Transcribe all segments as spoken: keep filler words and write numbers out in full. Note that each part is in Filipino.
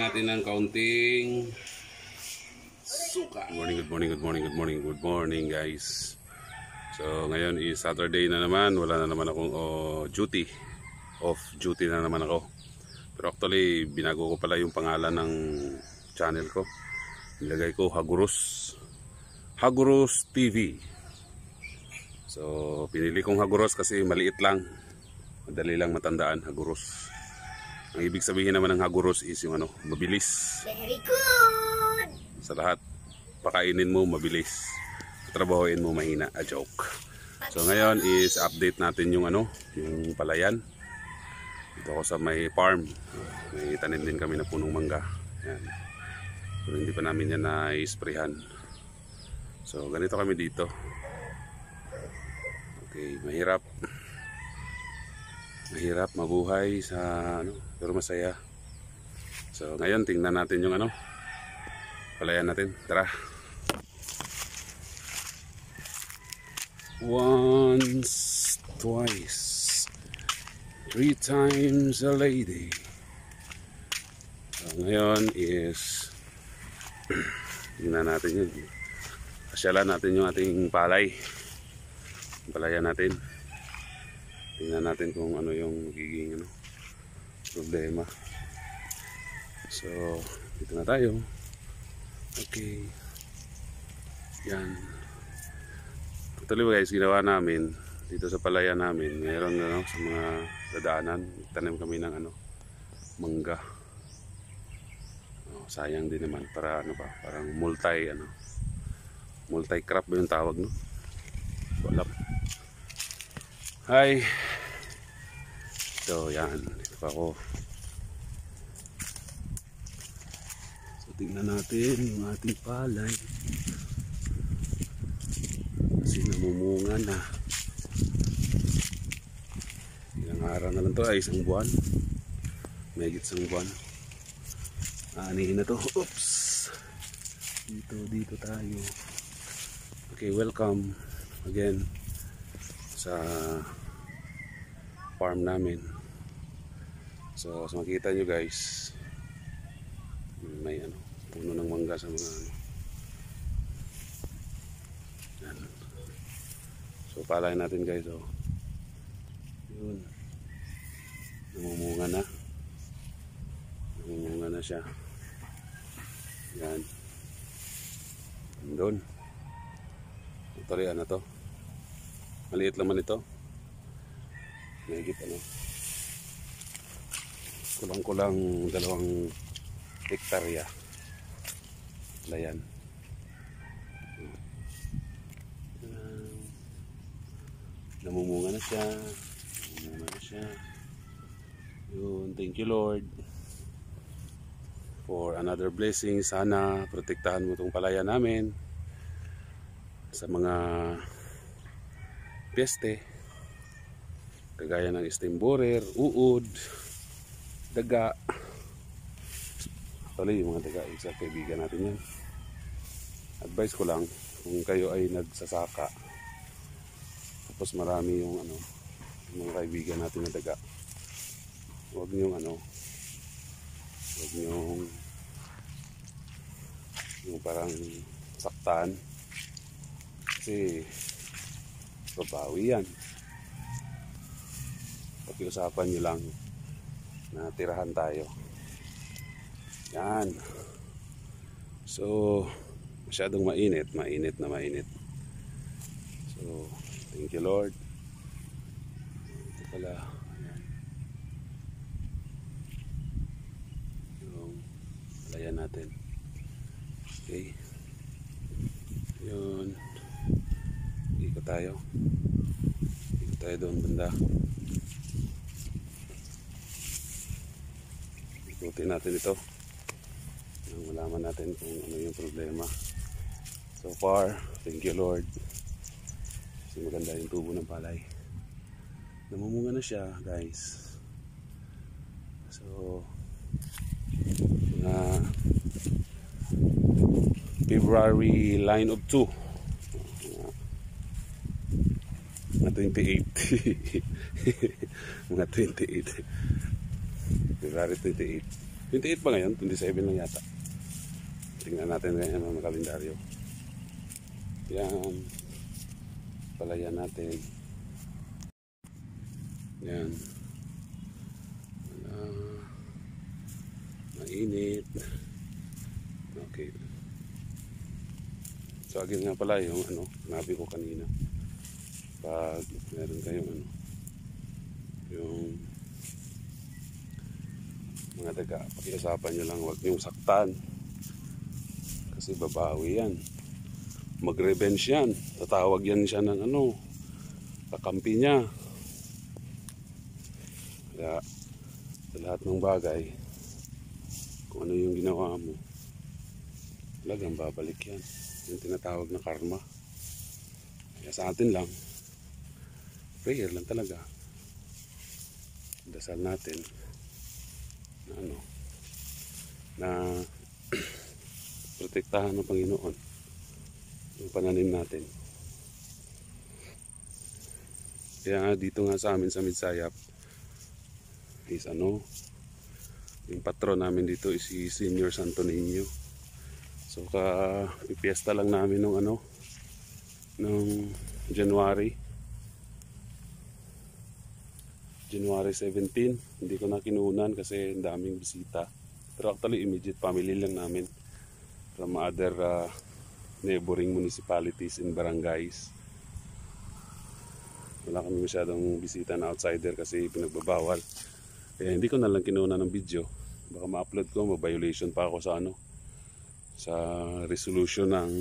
Lagyan natin ng kaunting suka. Good morning, good morning, good morning, good morning, good morning guys. So ngayon is Saturday na naman. Wala na naman akong oh, duty. Off duty na naman ako. Pero actually binago ko pala yung pangalan ng channel ko. Nilagay ko Haguros Haguros T V. So pinili kong Haguros kasi maliit lang. Madali lang matandaan, Haguros. Ang ibig sabihin naman ng Haguros is yung ano, mabilis. Very good! Sa lahat, pakainin mo mabilis. Trabahoin mo mahina, a joke. So ngayon is update natin yung ano, yung palayan. Dito ako sa may farm. May tanim din kami na punong mangga. Yan. So hindi pa namin yan na-isprayhan. So ganito kami dito. Okay, mahirap. Mahirap mabuhay sa ano, pero masaya. So ngayon tingnan natin yung ano, palayan natin. Tara. Once, twice, three times a lady. So ngayon is tingnan natin yun. Pasyalan natin yung ating palay. Palayan natin. Tingnan natin kung ano yung magiging ano, problema. So, dito na tayo. Okay. Yan. Actually guys, ginawa namin dito sa palaya namin. Mayroon ano, sa mga dadaanan. Tanim kami ng ano, mangga. Oh, sayang din naman. Para ano ba, parang multi ano, multi crop ba yung tawag no? Wala. Hi. So yan, dito pa ako. So tingnan natin yung ating palay. Kasi namumunga na. Ilang araw na lang to, ay isang buwan. Mahigit isang buwan. Aanihin na to. Oops. Dito, dito tayo. Okay, welcome again sa farm namin. So, so makita nyo guys, may ano, puno ng mangga sa mga ano. Yan. So palayan natin guys, oh. Yun. Namumunga na. Namumunga na siya. Yan. Doon. Ito rin ano to. Maliit naman ito. Mahigit ano. Kulang-kulang dalawang hektarya. Layan. Uh, namumunga na siya. Namumunga na siya. Yun. Thank you Lord for another blessing. Sana protektahan mo itong palaya namin sa mga peste kagaya ng stem borer, uod, daga. Actually yung mga daga isa kaibigan natin yan. Advice ko lang kung kayo ay nagsasaka tapos marami yung ano, yung mga kaibigan natin na daga, huwag niyong ano, huwag niyong yung parang saktan kasi babawi yan. Pakiusapan nyo lang na tirahan tayo. Yan. So masyadong mainit. Mainit na mainit. So thank you Lord. Ito pala. Ayan. Yung palayan natin. Okay. Yun. Ikot tayo. Ikot tayo doon banda. Ikutin natin ito. Nang malaman natin kung ano yung problema. So far, thank you Lord. Kasi maganda yung tubo ng palay. Namumunga na siya guys. So na February line of two. Mga twenty-eight. Mga twenty-eight. February twenty-eight. twenty-eight pa ngayon, twenty-seven lang yata. Tingnan natin ngayon ang kalendaryo. Yan. Palayan natin. Yan. Wala. Mainit. Okay. So again nga pala yung ano, nabi ko kanina. Pag meron kayong ano, yung mga taga, pakiusapan nyo lang, huwag nyong saktan. Kasi babawi yan. Mag-revenge yan. Tatawag yan siya ng ano, kakampi niya. Kaya sa lahat ng bagay, kung ano yung ginawa mo, talagang babalik yan. Yung tinatawag na karma. Kaya sa atin lang, prayer lang talaga. Dasal natin na ano, na protektahan ng Panginoon yung pananim natin. Kaya nga dito nga sa amin sa Midsayap is ano, yung patron namin dito is si Senior Santo Niño. So ka pipiesta lang namin nung ano, nung January January seventeen. Hindi ko na kinunan kasi ang daming bisita. Pero actually immediate family lang namin from other uh, neighboring municipalities and barangays. Wala kami masyadong bisita na outsider kasi pinagbabawal. Kaya hindi ko na lang kinunan ng video. Baka ma-upload ko, ma-violation pa ako sa ano, sa resolution ng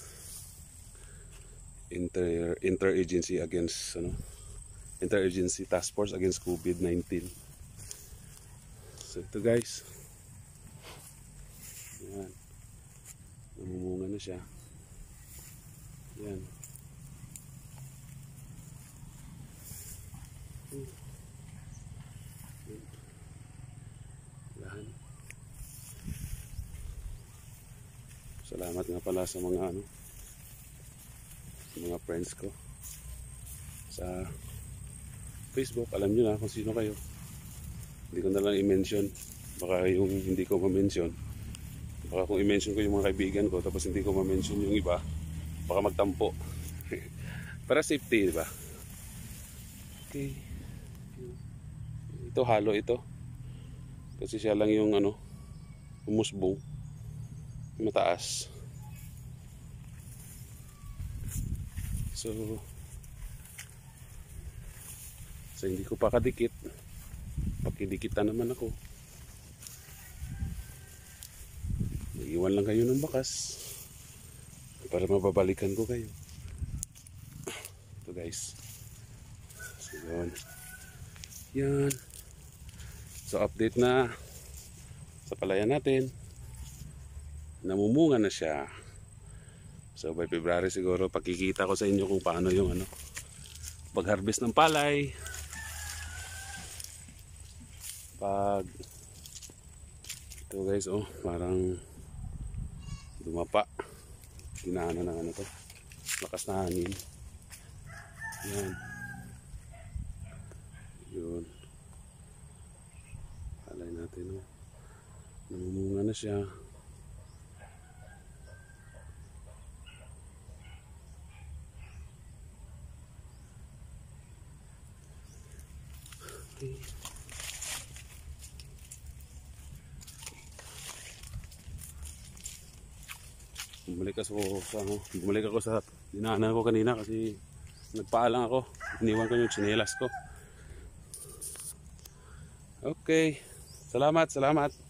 inter interagency against ano, interagency task force against COVID nineteen. So ito guys, yan, namumunga na siya. Yan. Yan. Salamat nga pala sa mga ano, sa mga friends ko sa Facebook. Alam nyo na kung sino kayo. Hindi ko na lang i-mention. Baka yung hindi ko ma-mention, baka kung i-mention ko yung mga kaibigan ko tapos hindi ko ma-mention yung iba, baka magtampo. Para safety, diba? Okay. Ito halo ito. Kasi siya lang yung ano, umusbong. Mataas. So So hindi ko pa kadikit. Pakidikitan naman ako. Iwan lang kayo ng bakas para mababalikan ko kayo. Ito guys. So yun. Yan. So update na sa palayan natin. Namumunga na siya. So by February siguro pakikita ko sa inyo kung paano yung ano, pag-harvest ng palay. Pag ito guys, oh, parang dumapa, ginaano ng ano to, lakas na hangin. Yan, yun, palay natin, oh, namumunga na siya. Okay. Bumalik ako sa ano, bumalik ako sa dinaanan ko kanina kasi nagpaalang ako. Iniwan ko yung tsinelas ko. Okay. Salamat, salamat.